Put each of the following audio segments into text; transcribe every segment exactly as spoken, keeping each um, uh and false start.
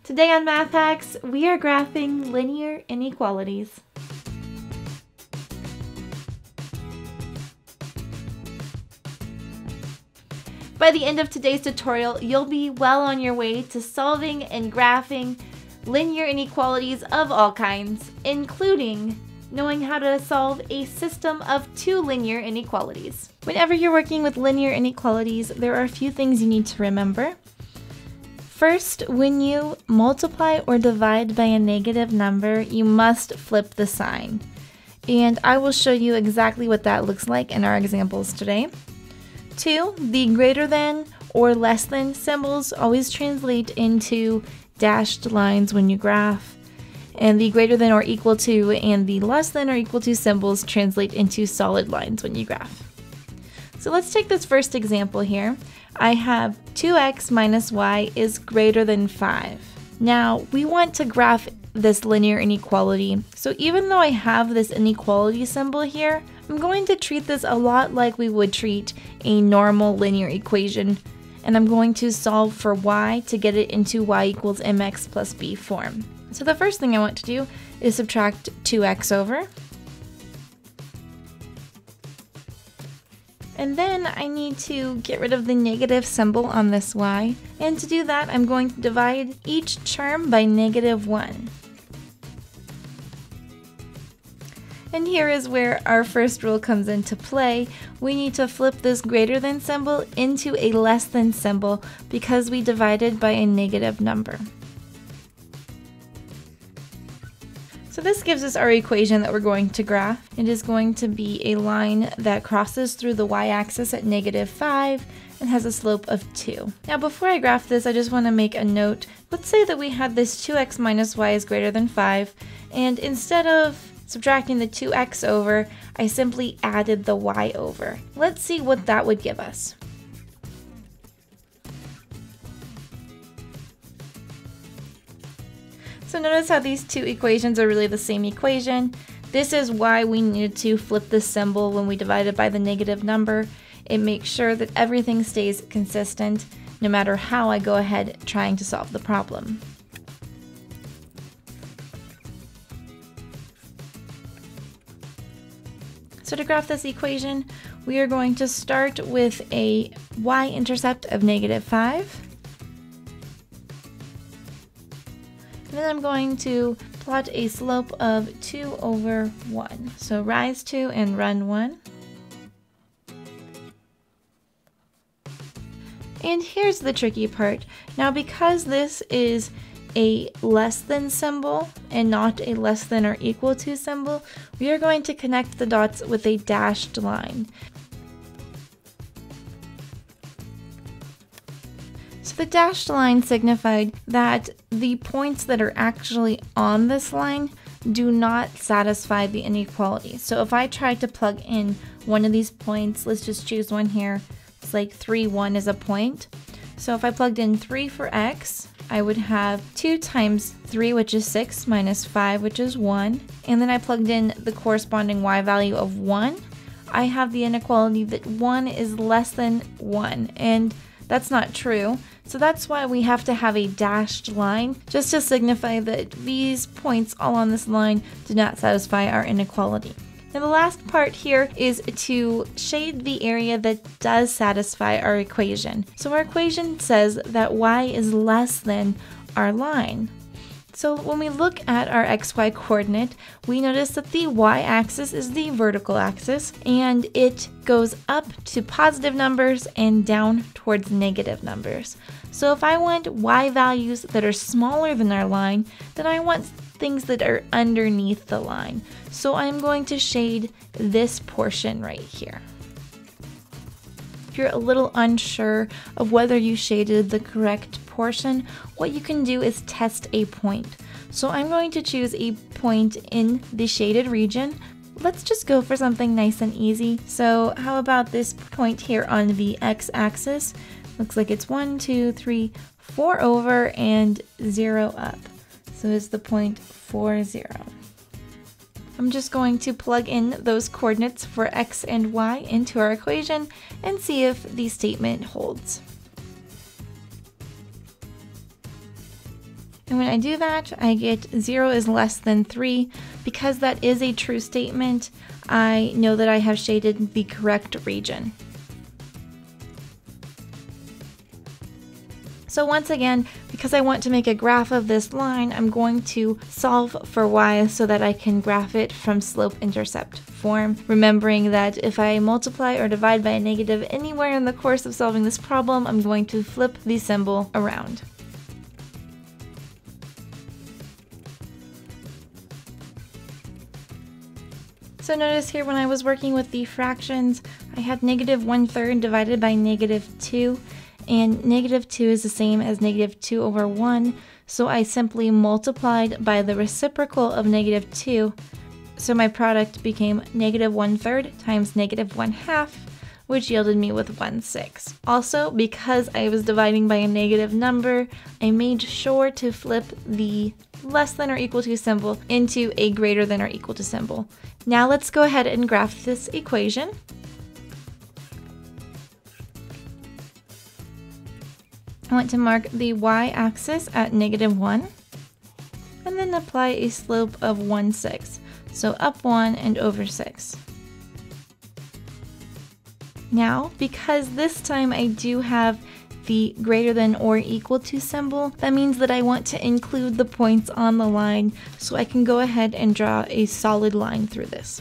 Today on Math Hacks, we are graphing linear inequalities. By the end of today's tutorial, you'll be well on your way to solving and graphing linear inequalities of all kinds, including knowing how to solve a system of two linear inequalities. Whenever you're working with linear inequalities, there are a few things you need to remember. First, when you multiply or divide by a negative number, you must flip the sign. And I will show you exactly what that looks like in our examples today. Two, the greater than or less than symbols always translate into dashed lines when you graph. And the greater than or equal to and the less than or equal to symbols translate into solid lines when you graph. So let's take this first example here. I have two x minus y is greater than five. Now, we want to graph this linear inequality. So even though I have this inequality symbol here, I'm going to treat this a lot like we would treat a normal linear equation. And I'm going to solve for y to get it into y equals mx plus b form. So the first thing I want to do is subtract two x over. And then I need to get rid of the negative symbol on this y. And to do that, I'm going to divide each term by negative one. And here is where our first rule comes into play. We need to flip this greater than symbol into a less than symbol because we divided by a negative number. So this gives us our equation that we're going to graph. It is going to be a line that crosses through the y-axis at negative five and has a slope of two. Now before I graph this, I just want to make a note. Let's say that we had this two x minus y is greater than five, and instead of subtracting the two x over, I simply added the y over. Let's see what that would give us. So notice how these two equations are really the same equation. This is why we needed to flip the symbol when we divide it by the negative number. It makes sure that everything stays consistent no matter how I go ahead trying to solve the problem. So to graph this equation, we are going to start with a y-intercept of negative five. And then I'm going to plot a slope of two over one. So rise two and run one. And here's the tricky part. Now because this is a less than symbol and not a less than or equal to symbol, we are going to connect the dots with a dashed line. So the dashed line signified that the points that are actually on this line do not satisfy the inequality. So if I try to plug in one of these points, let's just choose one here. It's like three, one is a point. So if I plugged in three for x, I would have two times three, which is six, minus five, which is one. And then I plugged in the corresponding y value of one. I have the inequality that one is less than one, and that's not true. So that's why we have to have a dashed line, just to signify that these points all on this line do not satisfy our inequality. Now the last part here is to shade the area that does satisfy our equation. So our equation says that y is less than our line. So when we look at our xy coordinate, we notice that the y-axis is the vertical axis, and it goes up to positive numbers and down towards negative numbers. So if I want y values that are smaller than our line, then I want things that are underneath the line. So I'm going to shade this portion right here. If you're a little unsure of whether you shaded the correct portion, what you can do is test a point. So I'm going to choose a point in the shaded region. Let's just go for something nice and easy. So how about this point here on the x-axis? Looks like it's one, two, three, four over and zero up. So it's the point four, zero. I'm just going to plug in those coordinates for x and y into our equation and see if the statement holds. And when I do that, I get zero is less than three. Because that is a true statement, I know that I have shaded the correct region. So once again, because I want to make a graph of this line, I'm going to solve for y so that I can graph it from slope-intercept form, remembering that if I multiply or divide by a negative anywhere in the course of solving this problem, I'm going to flip the symbol around. So notice here when I was working with the fractions, I had negative one third divided by negative two. And negative two is the same as negative two over one, so I simply multiplied by the reciprocal of negative two, so my product became negative one third times negative one half, which yielded me with one sixth. Also, because I was dividing by a negative number, I made sure to flip the less than or equal to symbol into a greater than or equal to symbol. Now let's go ahead and graph this equation. I want to mark the y-axis at negative one, and then apply a slope of one sixth, so up one and over six. Now, because this time I do have the greater than or equal to symbol, that means that I want to include the points on the line, so I can go ahead and draw a solid line through this.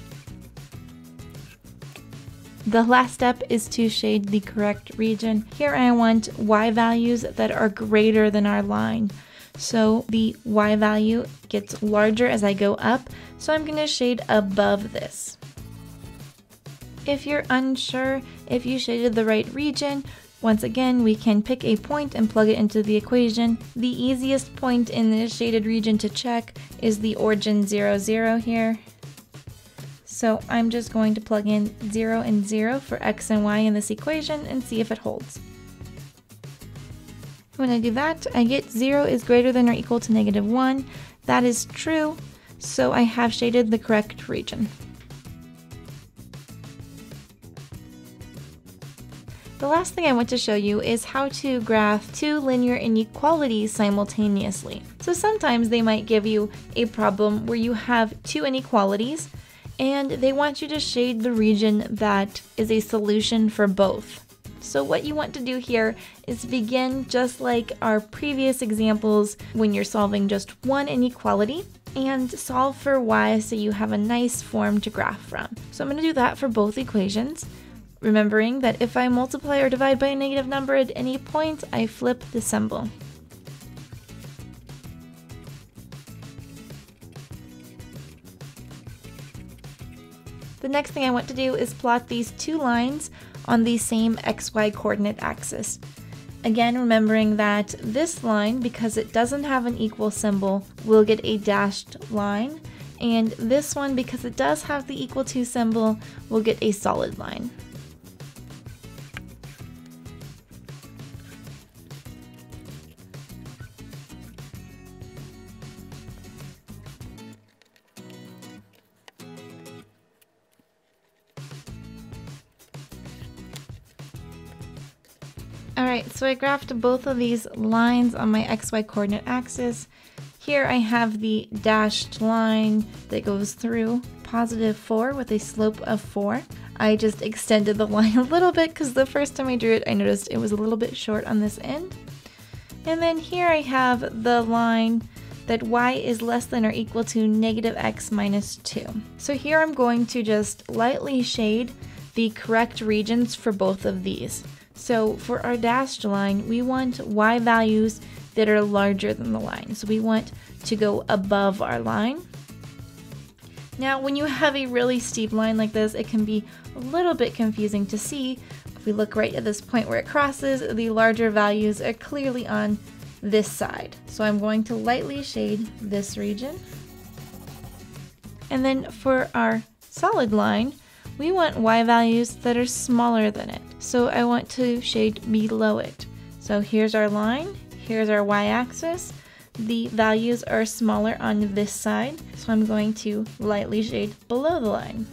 The last step is to shade the correct region. Here I want y values that are greater than our line. So the y value gets larger as I go up, so I'm going to shade above this. If you're unsure if you shaded the right region, once again, we can pick a point and plug it into the equation. The easiest point in the shaded region to check is the origin zero, zero here. So I'm just going to plug in zero and zero for x and y in this equation and see if it holds. When I do that, I get zero is greater than or equal to negative one. That is true, so I have shaded the correct region. The last thing I want to show you is how to graph two linear inequalities simultaneously. So sometimes they might give you a problem where you have two inequalities, and they want you to shade the region that is a solution for both. So what you want to do here is begin just like our previous examples when you're solving just one inequality, and solve for y so you have a nice form to graph from. So I'm going to do that for both equations, remembering that if I multiply or divide by a negative number at any point, I flip the symbol. The next thing I want to do is plot these two lines on the same xy coordinate axis. Again, remembering that this line, because it doesn't have an equal symbol, will get a dashed line, and this one, because it does have the equal to symbol, will get a solid line. Alright, so I graphed both of these lines on my xy coordinate axis. Here I have the dashed line that goes through positive four with a slope of four. I just extended the line a little bit because the first time I drew it I noticed it was a little bit short on this end. And then here I have the line that y is less than or equal to negative x minus two. So here I'm going to just lightly shade the correct regions for both of these. So for our dashed line, we want y values that are larger than the line. So we want to go above our line. Now, when you have a really steep line like this, it can be a little bit confusing to see. If we look right at this point where it crosses, the larger values are clearly on this side. So I'm going to lightly shade this region. And then for our solid line, we want y values that are smaller than it. So I want to shade below it. So here's our line, here's our y-axis. The values are smaller on this side, so I'm going to lightly shade below the line.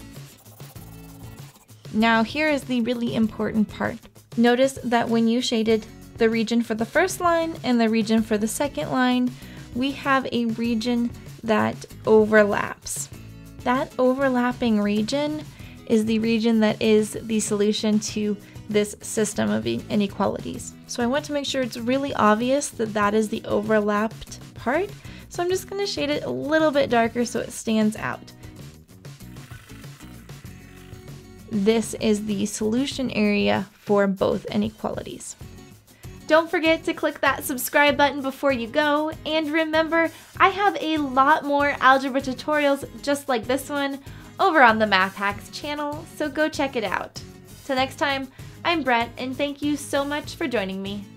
Now here is the really important part. Notice that when you shaded the region for the first line and the region for the second line, we have a region that overlaps. That overlapping region is the region that is the solution to this system of inequalities. So I want to make sure it's really obvious that that is the overlapped part. So I'm just going to shade it a little bit darker so it stands out. This is the solution area for both inequalities. Don't forget to click that subscribe button before you go, and remember, I have a lot more algebra tutorials just like this one over on the Math Hacks channel, so go check it out. Till next time, I'm Brett, and thank you so much for joining me.